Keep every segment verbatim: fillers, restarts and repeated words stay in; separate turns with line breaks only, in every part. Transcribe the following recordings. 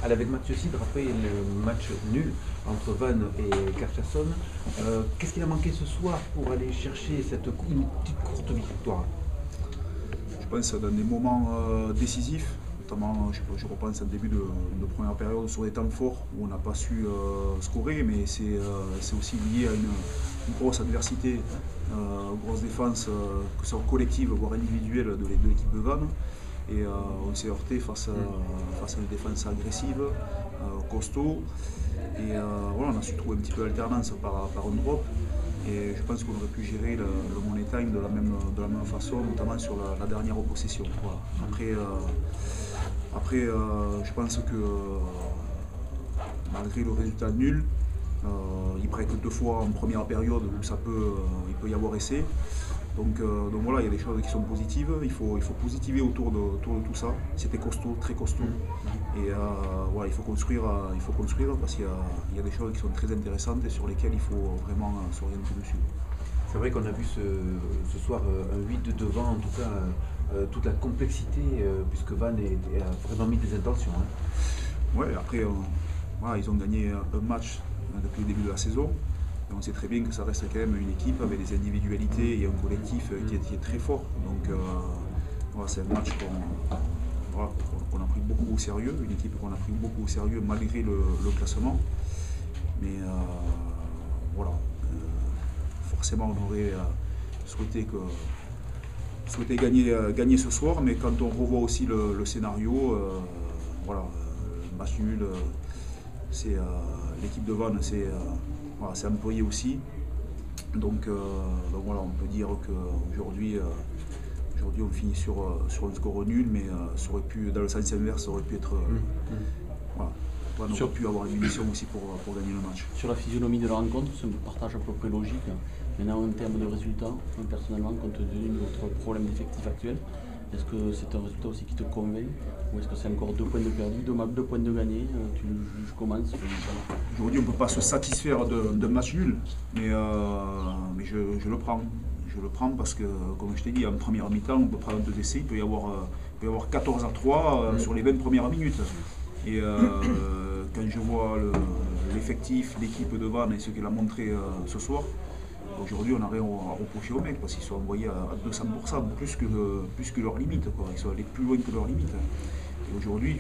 Allez, avec Mathieu Cidre, après le match nul entre Vannes et Carcassonne, euh, qu'est-ce qu'il a manqué ce soir pour aller chercher cette une petite courte victoire?
Je pense dans des moments euh, décisifs, notamment je, je repense au début de, de première période sur des temps forts où on n'a pas su euh, scorer, mais c'est euh, aussi lié à une, une grosse adversité, euh, grosse défense, euh, que ce soit collective voire individuelle de l'équipe de Vannes. Et euh, on s'est heurté face à, face à une défense agressive, euh, costaud. Et euh, voilà, on a su trouver un petit peu d'alternance par, par un drop. Et je pense qu'on aurait pu gérer le, le money time de la même, de la même façon, notamment sur la, la dernière possession. Voilà. Après, euh, après euh, je pense que euh, malgré le résultat nul, euh, il break deux fois en première période où ça peut, euh, il peut y avoir essai. Donc, euh, donc voilà, il y a des choses qui sont positives, il faut, il faut positiver autour de, autour de tout ça. C'était costaud, très costaud. Et euh, voilà, il faut construire, euh, il faut construire parce qu'il y, y a des choses qui sont très intéressantes et sur lesquelles il faut vraiment euh, s'orienter dessus.
C'est vrai qu'on a vu ce, ce soir euh, un huit de devant, en tout cas euh, toute la complexité, euh, puisque Vannes est, a vraiment mis des intentions. Hein.
Ouais, après, euh, voilà, ils ont gagné un match euh, depuis le début de la saison. Et on sait très bien que ça reste quand même une équipe avec des individualités et un collectif qui est, qui est très fort. Donc euh, voilà, c'est un match qu'on voilà, qu'on a pris beaucoup au sérieux, une équipe qu'on a pris beaucoup au sérieux malgré le, le classement. Mais euh, voilà, euh, forcément on aurait euh, souhaité, que, souhaité gagner, euh, gagner ce soir, mais quand on revoit aussi le, le scénario, euh, voilà, euh, match nul, euh, c'est euh, l'équipe de Vannes, c'est euh, voilà, employé aussi. Donc, euh, donc voilà, on peut dire qu'aujourd'hui, euh, aujourd'hui on finit sur, euh, sur un score nul, mais euh, ça aurait pu, dans le sens inverse, ça aurait pu être. Euh, mmh. Voilà, on aurait pu avoir une munition aussi pour, pour gagner le match.
Sur la physionomie de la rencontre, c'est un partage à peu près logique. Maintenant, en termes de résultats, personnellement, compte tenu de votre problème d'effectif actuel, est-ce que c'est un résultat aussi qui te convainc ou est-ce que c'est encore deux points de perdu, deux, deux points de gagné? Tu le juges comment?
Aujourd'hui, on ne peut pas se satisfaire d'un match nul, mais, euh, mais je, je le prends. Je le prends parce que, comme je t'ai dit, en première mi-temps, on peut prendre deux essais, il peut y avoir, euh, il peut y avoir quatorze à trois euh, mmh. sur les vingt premières minutes. Et euh, quand je vois l'effectif, le, l'équipe de Vannes et ce qu'elle a montré euh, ce soir, aujourd'hui, on n'a rien à reprocher aux mecs parce qu'ils sont envoyés à deux cents pour cent, plus que, plus que leur limite. Quoi. Ils sont allés plus loin que leur limite. Et aujourd'hui,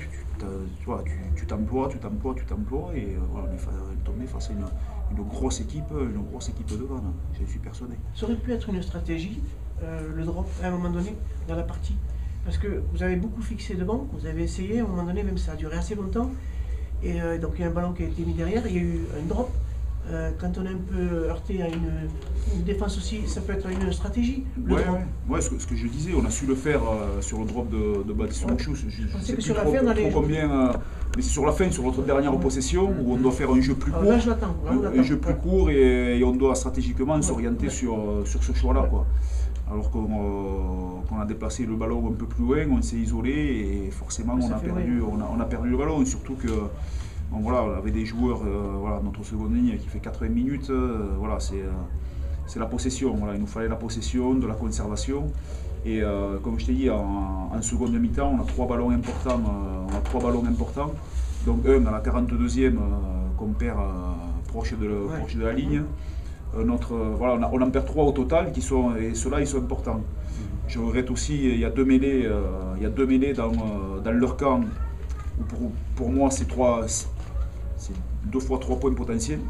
tu t'emploies, tu t'emploies, tu t'emploies et voilà, on est tombé face à une, une grosse équipe, une grosse équipe de Vannes. Je suis persuadé.
Ça aurait pu être une stratégie, euh, le drop, à un moment donné, dans la partie. Parce que vous avez beaucoup fixé devant, vous avez essayé, à un moment donné, même ça a duré assez longtemps. Et euh, donc il y a un ballon qui a été mis derrière, il y a eu un drop. Euh, quand on est un peu heurté à une, une défense aussi, ça peut être une stratégie.
Oui, ouais, ouais, ce, que, ce que je disais, on a su le faire euh, sur le drop de, de Baptiste ouais. Mouchou. Je ne sais plus sur trop, la fin, trop les... combien, euh, mais c'est sur la fin, sur notre dernière ouais. possession, où on doit faire un jeu plus court.
Alors là, je l'attends.
Un, un jeu plus court et, et on doit stratégiquement ouais. s'orienter ouais. sur, sur ce choix-là. Ouais. Alors qu'on euh, qu a déplacé le ballon un peu plus loin, on s'est isolé et forcément on a, perdu, on, a, on a perdu le ballon. Surtout que bon, voilà, on avait des joueurs, euh, voilà, notre seconde ligne qui fait quatre-vingts minutes, euh, voilà, c'est euh, la possession. Voilà, il nous fallait la possession, de la conservation. Et euh, comme je t'ai dit, en, en seconde mi-temps, on a trois ballons importants. Euh, on a trois ballons importants. Donc un à la quarante-deuxième euh, qu'on perd euh, proche, de, ouais. proche de la ligne. Euh, notre, euh, voilà, on, a, on en perd trois au total, qui sont, et ceux-là, ils sont importants. Je regrette aussi, il y a deux mêlées, euh, il y a deux mêlées dans, euh, dans leur camp. Pour, pour moi, c'est trois. C'est deux fois trois points potentiels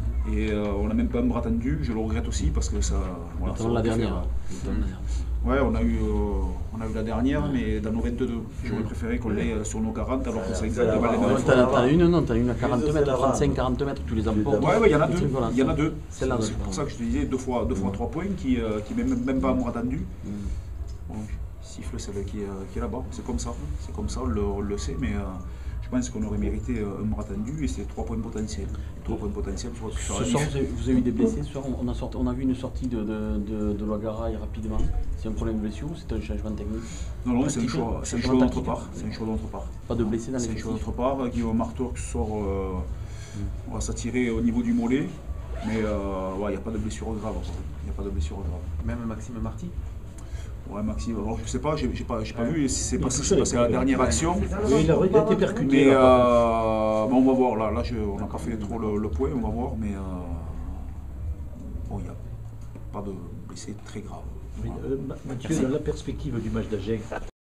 et euh, on n'a même pas un bras tendu, je le regrette aussi parce que ça.
Voilà, ça la dernière.
Faire... Ouais, on a eu, euh, on a eu la dernière, ouais. mais dans nos vingt-deux. J'aurais préféré qu'on l'ait sur nos quarante alors que c'est exactement les mêmes.
T'as une, non, t'as une à quarante mètres, trente-cinq quarante mètres, tu les emportes.
Ouais, ouais, il y en a deux. Il y en a deux. C'est pour ça que je te disais deux fois, deux fois trois points qui, euh, qui même, même pas un bras tendu. Bon, siffle celle qui est, qui est là-bas, c'est comme ça, c'est comme ça, on le, on le sait, mais. Euh, Je pense qu'on aurait mérité un bras tendu et c'est trois points potentiels. Trois points potentiels sur, sur
ce soir, vous avez eu des blessés ce soir, on a, sorti, on a vu une sortie de, de, de, de Loagara rapidement. C'est un problème de blessure ou c'est un changement technique?
Non, non, c'est un choix, un choix d'autre part. C'est un choix d'autre part.
Pas de blessés dans les
C'est un choix d'autre part. Guillaume Marteau qui sort, euh, mm. on va s'attirer au niveau du mollet, mais il euh, n'y ouais, a pas de blessure grave. Il n'y a pas de blessure grave.
Même Maxime Marty?
Ouais, Maxime, alors, je sais pas, j'ai j'ai pas, j'ai pas vu si c'est
Il
passé,
touche
c'est
avec
passé à la
le-
dernière action.
Non, non,
Oui, il a,
non,
il a été
pas-
percuté.
Mais,
là, par contre.
euh, mais on va voir, là, là je- on n'a pas fait trop le, le point, on va voir, mais euh, bon, il n'y a pas de blessé très grave.
Mais, euh, Ma- Mathieu, dans la perspective du match d'Agen,